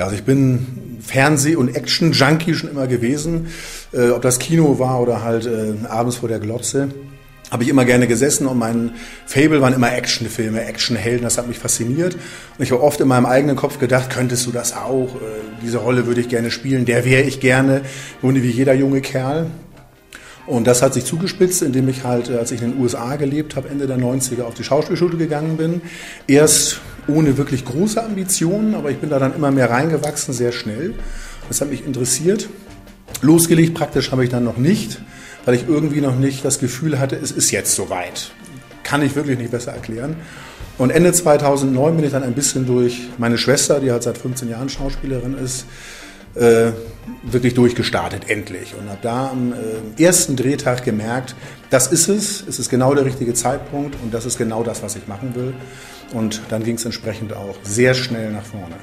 Ja, also ich bin Fernseh- und Action-Junkie schon immer gewesen. Ob das Kino war oder halt abends vor der Glotze, habe ich immer gerne gesessen und mein Faible waren immer Actionfilme, Actionhelden, das hat mich fasziniert. Und ich habe oft in meinem eigenen Kopf gedacht, könntest du das auch? Diese Rolle würde ich gerne spielen, der wäre ich gerne, wie jeder junge Kerl. Und das hat sich zugespitzt, indem ich halt, als ich in den USA gelebt habe, Ende der 90er auf die Schauspielschule gegangen bin. Erst ohne wirklich große Ambitionen, aber ich bin da dann immer mehr reingewachsen, sehr schnell. Das hat mich interessiert. Losgelegt praktisch habe ich dann noch nicht, weil ich irgendwie noch nicht das Gefühl hatte, es ist jetzt soweit. Kann ich wirklich nicht besser erklären. Und Ende 2009 bin ich dann ein bisschen durch meine Schwester, die halt seit 15 Jahren Schauspielerin ist, wirklich durchgestartet, endlich. Und habe da am ersten Drehtag gemerkt, das ist es ist genau der richtige Zeitpunkt und das ist genau das, was ich machen will. Und dann ging es entsprechend auch sehr schnell nach vorne.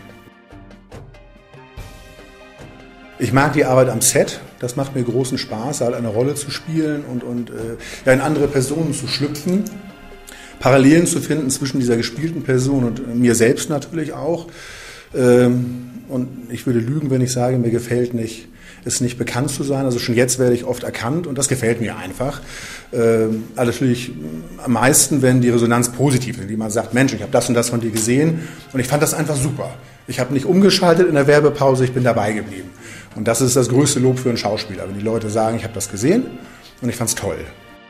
Ich mag die Arbeit am Set, das macht mir großen Spaß, halt eine Rolle zu spielen und in andere Personen zu schlüpfen, Parallelen zu finden zwischen dieser gespielten Person und mir selbst natürlich auch. Und ich würde lügen, wenn ich sage, mir gefällt nicht, es nicht bekannt zu sein. Also schon jetzt werde ich oft erkannt und das gefällt mir einfach. Natürlich am meisten, wenn die Resonanz positiv ist, die man sagt, Mensch, ich habe das und das von dir gesehen und ich fand das einfach super. Ich habe nicht umgeschaltet in der Werbepause, ich bin dabei geblieben. Und das ist das größte Lob für einen Schauspieler, wenn die Leute sagen, ich habe das gesehen und ich fand es toll.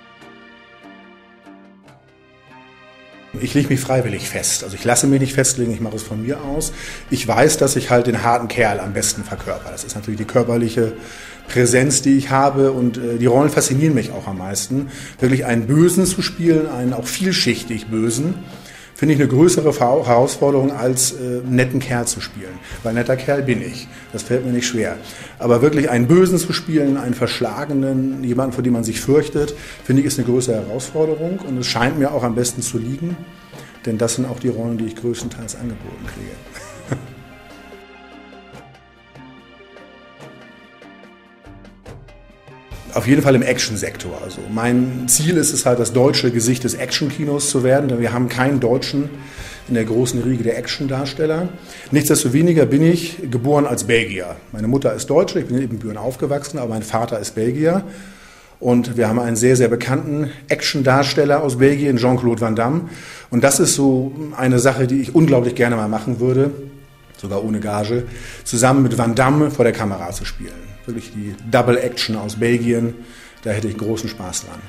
Ich lege mich freiwillig fest. Also ich lasse mich nicht festlegen, ich mache es von mir aus. Ich weiß, dass ich halt den harten Kerl am besten verkörper. Das ist natürlich die körperliche Präsenz, die ich habe und die Rollen faszinieren mich auch am meisten. Wirklich einen Bösen zu spielen, einen auch vielschichtig Bösen, finde ich eine größere Herausforderung, als einen netten Kerl zu spielen. Weil netter Kerl bin ich. Das fällt mir nicht schwer. Aber wirklich einen Bösen zu spielen, einen Verschlagenen, jemanden, vor dem man sich fürchtet, finde ich, ist eine größere Herausforderung. Und es scheint mir auch am besten zu liegen. Denn das sind auch die Rollen, die ich größtenteils angeboten kriege. Auf jeden Fall im Action-Sektor. Also mein Ziel ist es halt, das deutsche Gesicht des Action-Kinos zu werden, denn wir haben keinen Deutschen in der großen Riege der Action-Darsteller. Nichtsdestoweniger bin ich geboren als Belgier. Meine Mutter ist Deutsche, ich bin in Ibbenbüren aufgewachsen, aber mein Vater ist Belgier. Und wir haben einen sehr, sehr bekannten Action-Darsteller aus Belgien, Jean-Claude Van Damme. Und das ist so eine Sache, die ich unglaublich gerne mal machen würde, sogar ohne Gage, zusammen mit Van Damme vor der Kamera zu spielen. Wirklich die Double Action aus Belgien, da hätte ich großen Spaß dran.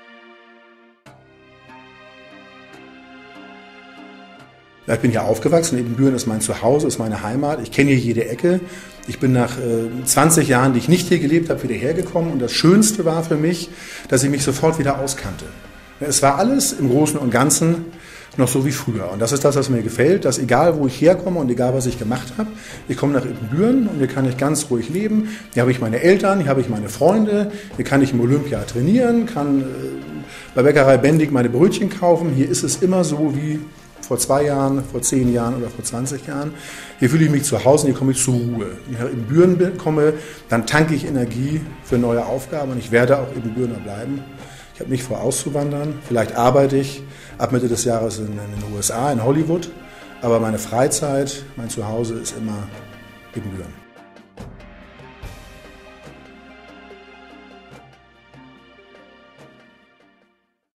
Ja, ich bin hier aufgewachsen, Ibbenbüren ist mein Zuhause, ist meine Heimat, ich kenne hier jede Ecke. Ich bin nach 20 Jahren, die ich nicht hier gelebt habe, wieder hergekommen und das Schönste war für mich, dass ich mich sofort wieder auskannte. Es war alles im Großen und Ganzen noch so wie früher. Und das ist das, was mir gefällt, dass egal, wo ich herkomme und egal, was ich gemacht habe, ich komme nach Ibbenbüren und hier kann ich ganz ruhig leben. Hier habe ich meine Eltern, hier habe ich meine Freunde, hier kann ich im Olympia trainieren, kann bei Bäckerei Bendig meine Brötchen kaufen. Hier ist es immer so wie vor 2 Jahren, vor 10 Jahren oder vor 20 Jahren. Hier fühle ich mich zu Hause und hier komme ich zur Ruhe. Wenn ich nach Ibbenbüren komme, dann tanke ich Energie für neue Aufgaben und ich werde auch Ibbenbürener bleiben. Ich habe nicht vor, auszuwandern. Vielleicht arbeite ich ab Mitte des Jahres in den USA, in Hollywood. Aber meine Freizeit, mein Zuhause ist immer Ibbenbüren.